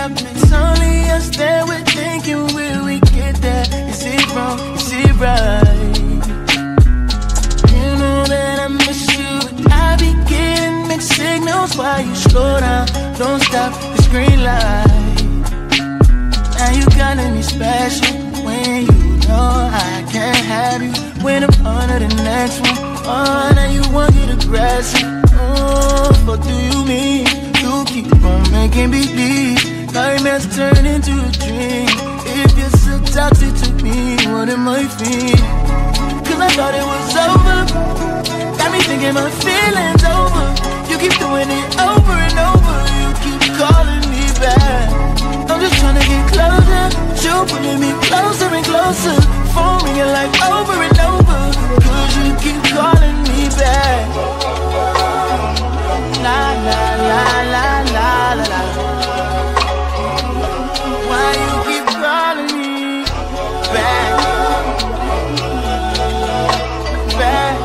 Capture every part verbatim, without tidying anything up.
up, it's only us that we're thinking, will we get there? Is it wrong? Is it right? You know that I miss you, but I be getting mixed signals while you slow down. Don't stop this green light. Now you calling me special when you know I can't have you. When I'm under the next one, oh, now you want to get aggressive. Oh, what do you mean? You keep on making me believe nightmares turn into a dream. If you're so toxic to me, what am I feeling? Cause I thought it was over. Got me thinking my feelings over. You keep doing it over and over. You keep calling me back. I'm just trying to get closer, but you pulling me closer and closer. Phone ringing like over and over. Cause you keep calling me back. La la la la la la la. Why you keep calling me back? Back.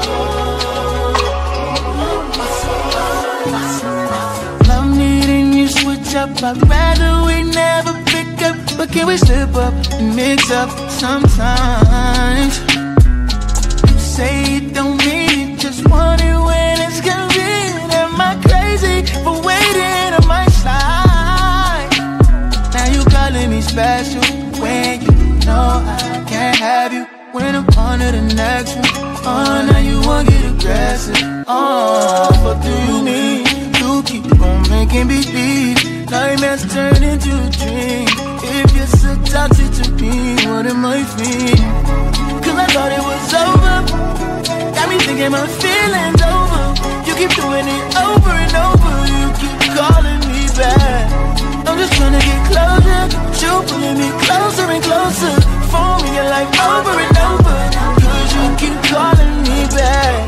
Love needing you switch up. I'd rather we never pick up, but can we slip up and mix up sometimes? You say you don't mean it, just want it when it's convenient. Am I crazy for waiting on my side? Now you calling me special when you know I can't have you. When I'm on to the next one, oh, now you want to get aggressive. Oh, what do you mean? You keep on making me believe nightmares turn into a dream. If you're so toxic to me, what am I feeling? Cause I thought it was over. Got me thinking my feelings over. You keep doing it over and over. You keep calling me back. I'm just trying to get closer, but you pulling me closer and closer. Phone ringing like over and over. Cause you keep calling me back.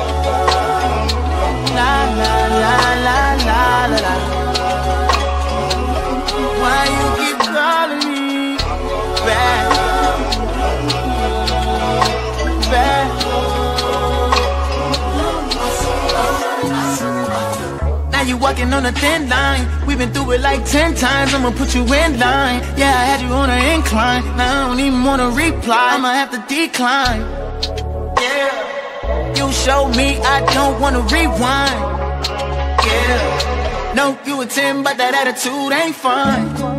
La la la la la la la. Why you keep calling me back? Back. Now you walking on a thin line. We've been through it like ten times. I'ma put you in line. Yeah, I had you on an incline. Now I don't even wanna reply. I'ma have to decline. Yeah. You showed me I don't wanna rewind. Yeah. No, you a ten, but that attitude ain't fine.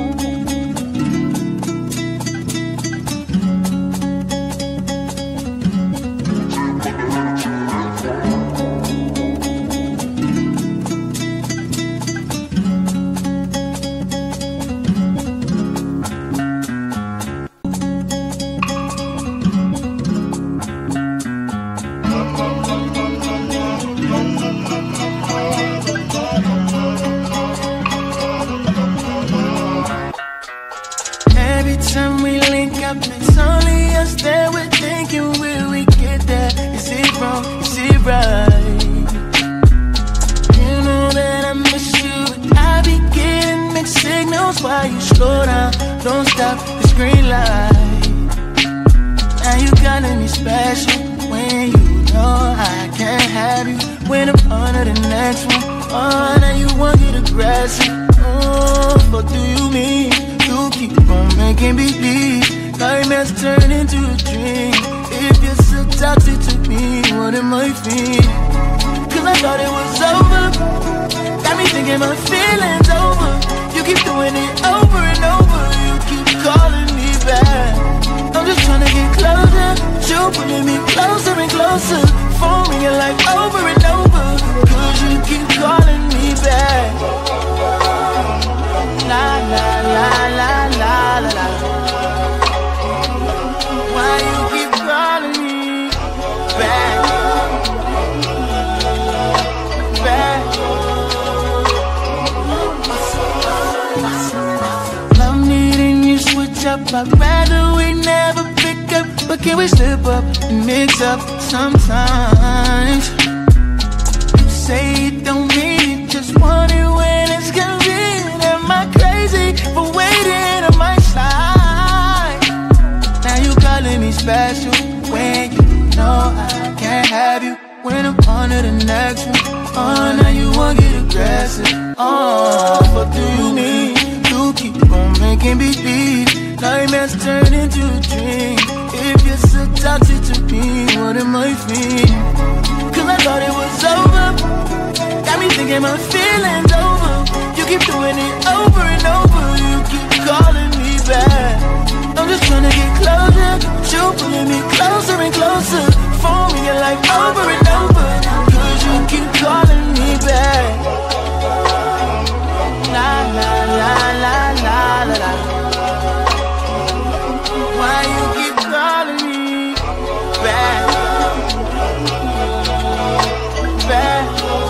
It's only us that we're thinking, will we get there? Is it wrong? Is it right? You know that I miss you, but I be getting mixed signals while you slow down. Don't stop this green light. Now you calling me special when you know I can't have you. When I'm under the next one, oh, now you want to get aggressive. Oh, what do you mean? You keep on making me believe nightmares turn into a dream. If you're so toxic to me, what am I feeling? Cause I thought it was over. Got me thinking my feelings over. You keep doing it over and over. You keep calling me back. I'm just trying to get closer, but you pulling me closer and closer. Phone ringing like over and over. Cause you keep calling me back. La la la la la la la. Why you keep calling me back? Back. Love needing you switch up. I'd rather we never pick up, but can we slip up and mix up sometimes? You say you don't mean it, just want it when it's convenient. Am I crazy for waiting on my side? Now you calling me special when you know I can't have you. When I'm on to the next one, oh, now you want to get aggressive. Oh, what do you mean? You Nightmares turn into a dream. If you're so toxic to me, what am I feeling? Cause I thought it was over. Got me thinking my feelings over. You keep doing it over and over. You keep calling me back. I'm just trying to get closer, but you pulling me closer and closer. Phoning your life over and over. Cause you keep calling me back. La la la la la la la. Why you keep calling me back? Back.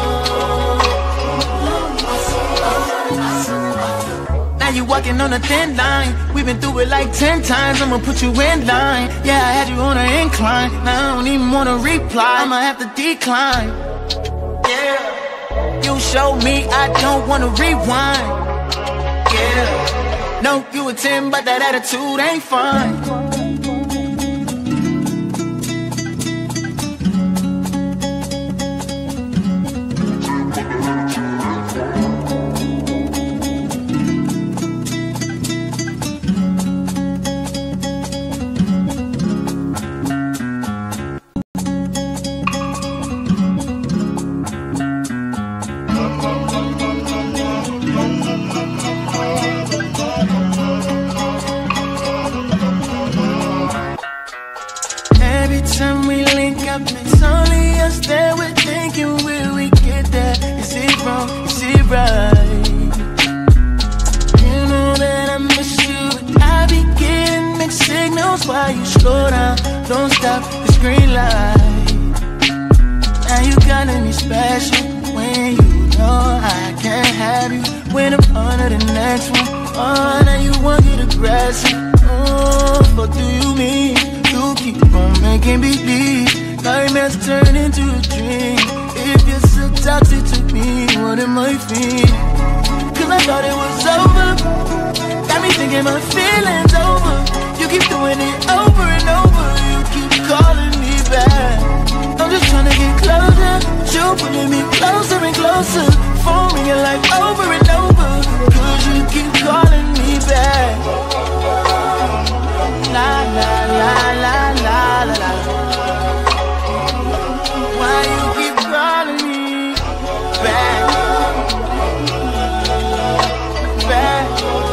Now you walking on a thin line. We've been through it like ten times. I'ma put you in line. Yeah, I had you on an incline. Now I don't even wanna reply. I'ma have to decline. Yeah. You showed me I don't wanna rewind. Yeah. No, you a ten, but that attitude ain't fine. It's only us that we're thinking, will we get there? Is it wrong? Is it right? You know that I miss you, but I be getting mixed signals while you slow down. Don't stop, it's green light. Now you calling me special when you know I can't have you. When I'm on to the next one, oh, now you want to get aggressive. Oh, what do you mean? You keep on making me believe. Nightmares turn into a dream. If you're so toxic to me, what am I feeling? Cause I thought it was over. Got me thinking my feelings over. You keep doing it over and over. You keep calling me back. I'm just trying to get closer, but you pulling me closer and closer. Phoning your life over and over. Cause you keep calling me back. La la la la la la la. Why you keep calling me back? Back.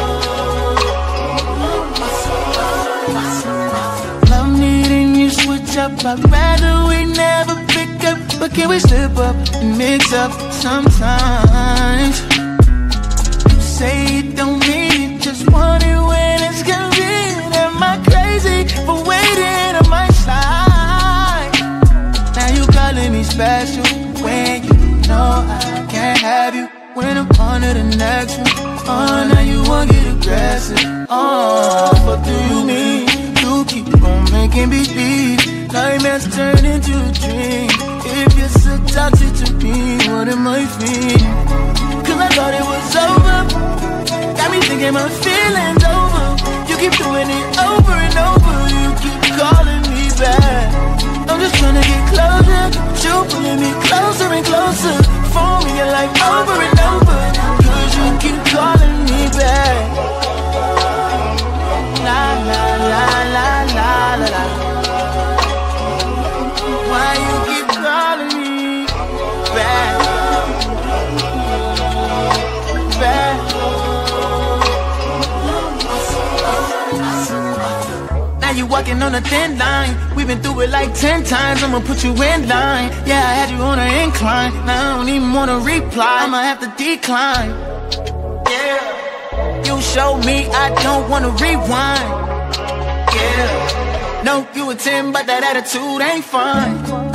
Love needing you switch up. I'd rather we never pick up, but can we slip up and mix up sometimes? You say you don't mean it, just want it when it's convenient. Am I crazy for waiting on my side? Now you calling me special when you know I can't have you. When I'm on to the next one, oh, now you won't get aggressive. Oh, what do you mean? You keep on making me believe. Nightmares turn into a dream. If you're so toxic to me, what am I feeling? Cause I thought it was over. Got me thinking my feelings over. You keep doing it over and over. You keep calling me back. I'm just trying to get closer, but you pulling me closer and closer. Phoning your life over and over. Cause you keep calling me back. La la la la la la la. Why you keep calling me back? Back. Now you walking on a thin line. We've been through it like ten times. I'ma put you in line. Yeah, I had you on an incline. Now I don't even wanna reply. I'ma have to decline. Yeah. You showed me I don't wanna rewind. Yeah. No, you a ten, but that attitude ain't fine.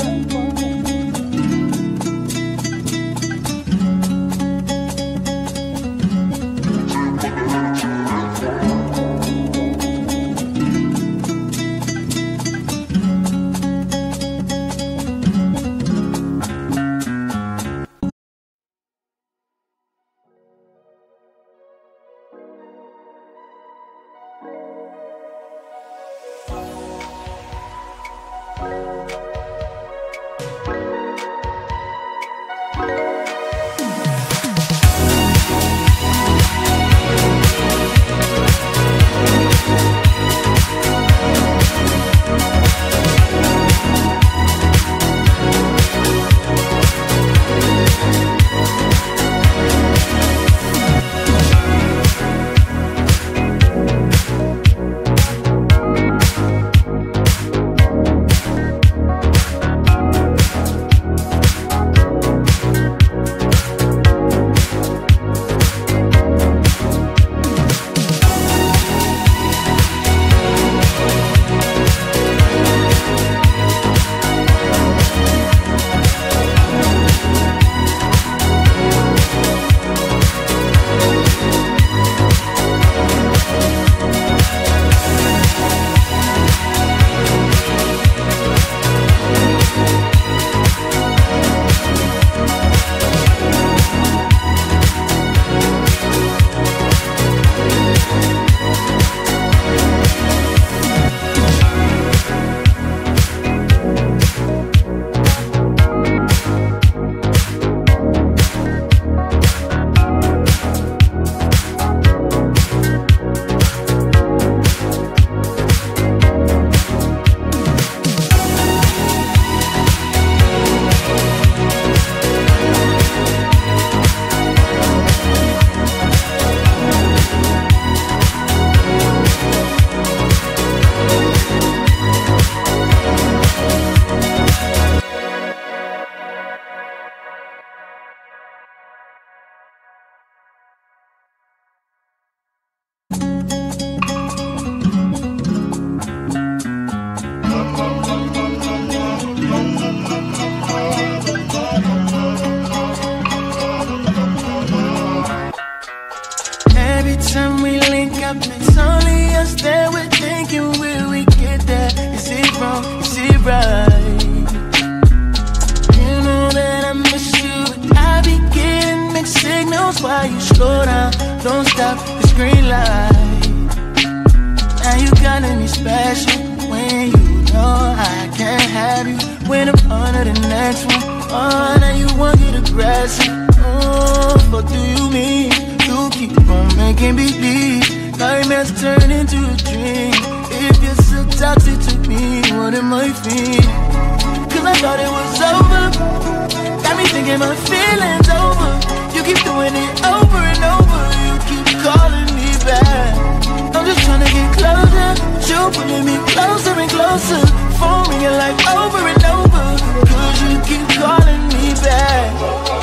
time we link up, it's only us that we're thinking, will we get there? Is it wrong? Is it right? You know that I miss you, but I be getting mixed signals while you slow down. Don't stop, it's green light. Now you calling me special when you know I can't have you. When I'm on to the next one, oh, now you want to get aggressive. Oh, what do you mean? You keep on making me believe nightmares turn into a dream. If you're so toxic to me, what am I feeling? Cause I thought it was over. Got me thinking my feelings over. You keep doing it over and over. You keep calling me back. I'm just trying to get closer. You pulling me closer and closer. Phone ringing like over and over. Cause you keep calling me back.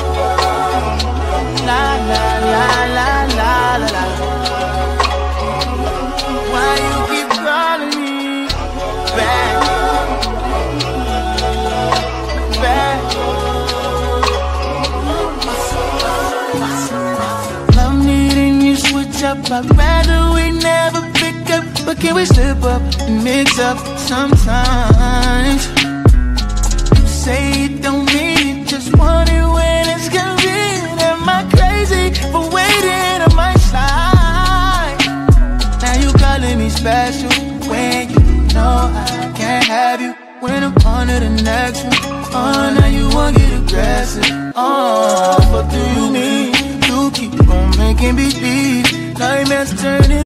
La la la la la la la. Why you keep calling me back? Back. Love needing you switch up. I'd rather we never pick up, but can we slip up and mix up sometimes? You say it don't mean it, just want it when it's convenient. Am I crazy for waiting on my side? Now you calling me special when you know I can't have you. When I'm on to the next one, oh, now you want to get aggressive. Oh, what do you mean? You keep on making me believe nightmares turning.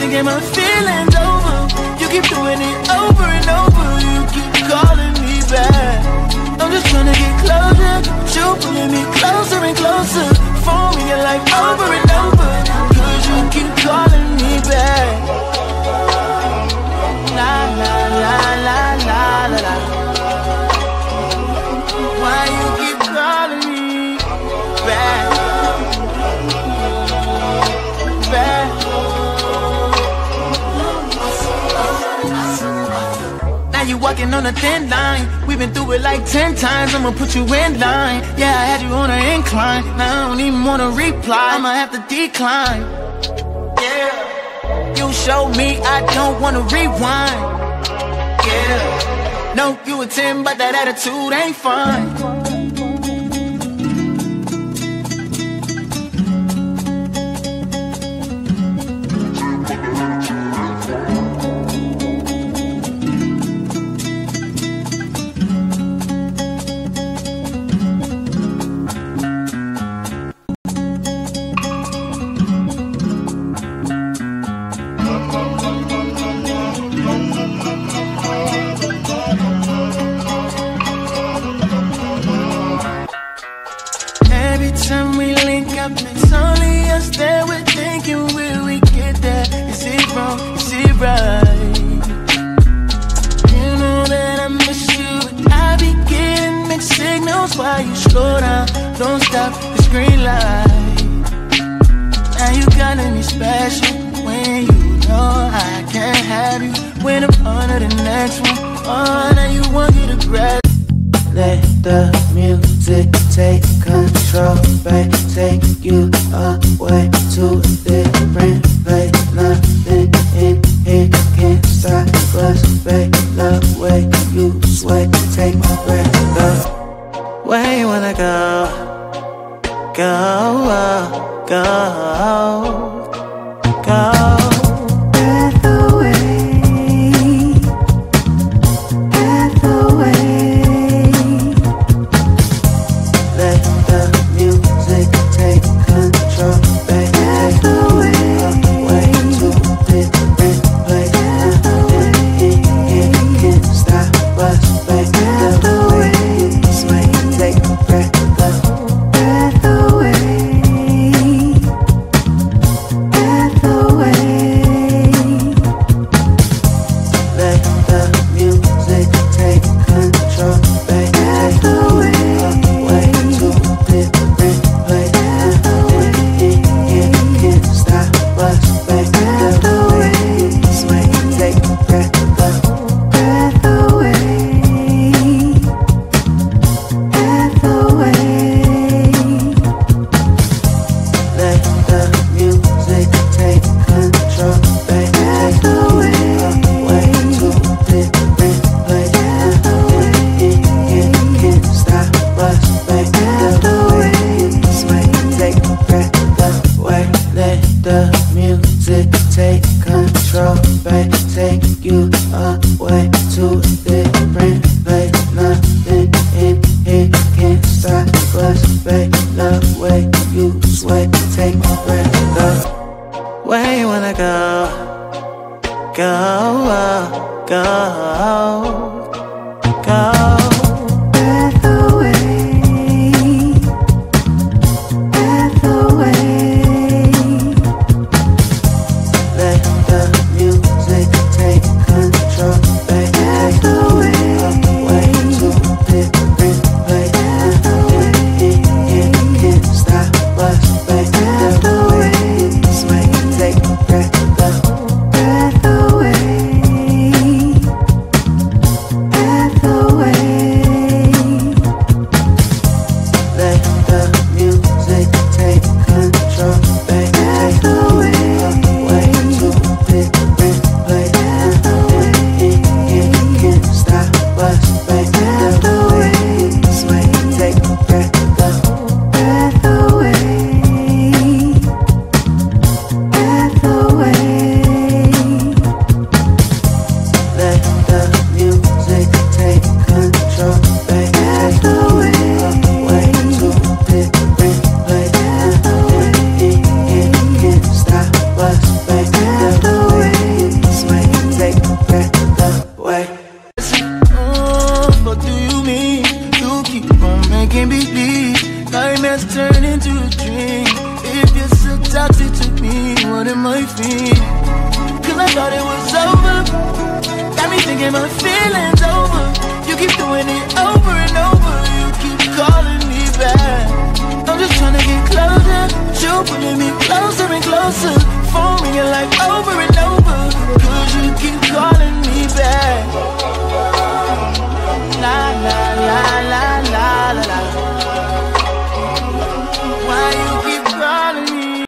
can't get my feelings over. You keep doing it over and over. You keep calling me back. I'm just trying to get closer. You pulling me closer and closer. For me, you're like over and over. Cause you keep calling me back. La la la la la la la. Why you keep calling me back? Back. Now you walking on a thin line. We've been through it like ten times. I'ma put you in line. Yeah, I had you on an incline. Now I don't even wanna reply. I'ma have to decline. Yeah. You showed me I don't wanna rewind. Yeah. No, you a ten, but that attitude ain't fine. It's only us that we're thinking, will we get there? Is it wrong? Is it right? You know that I miss you, but I be getting mixed signals while you slow down. Don't stop this green light. Now you calling me special when you know I can't have you. When I'm on to the next one, oh, now you want me to grab. Let the music take control, babe. Take you away to a different place. Nothing in here can stop us, babe. The way you sway, take my breath up. Where you wanna go? Go, go, go. Breath away. my feet. Cause I thought it was over. Got me thinking my feelings over. You keep doing it over and over. You keep calling me back. I'm just trying to get closer. You pulling me closer and closer. For me